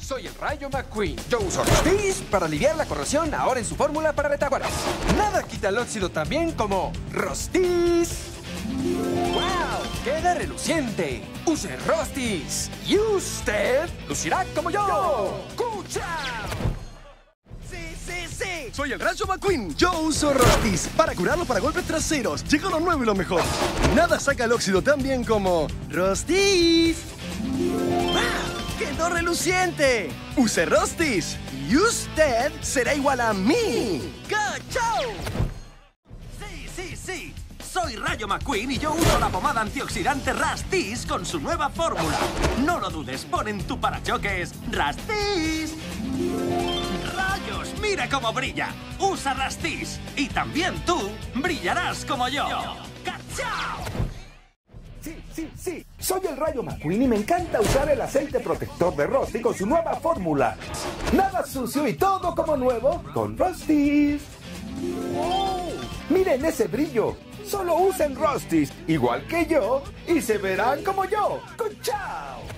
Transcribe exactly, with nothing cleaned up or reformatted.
Soy el Rayo McQueen. Yo uso Rostis para aliviar la corrosión ahora en su fórmula para retaguardias. Nada quita el óxido tan bien como Rostis. ¡Wow! ¡Queda reluciente! Use Rostis y usted lucirá como yo. ¡Cuchao! ¡Sí, sí, sí! Soy el Rayo McQueen. Yo uso Rostis para curarlo para golpes traseros. Llegó lo nuevo y lo mejor. Nada saca el óxido tan bien como Rostis. ¡Wow! ¡Quedó reluciente! Use Rostis y usted será igual a mí. ¡Cachao! Sí, sí, sí. Soy Rayo McQueen y yo uso la pomada antioxidante Rastis con su nueva fórmula. No lo dudes, pon en tu parachoques Rastis. ¡Rayos! ¡Mira cómo brilla! Usa Rastis y también tú brillarás como yo. ¡Cachao! Sí, sí, sí. Soy el Rayo McQueen y me encanta usar el aceite protector de Rosti con su nueva fórmula. Nada sucio y todo como nuevo con Rostis. ¡Oh! Miren ese brillo. Solo usen Rostis, igual que yo, y se verán como yo. ¡Chao!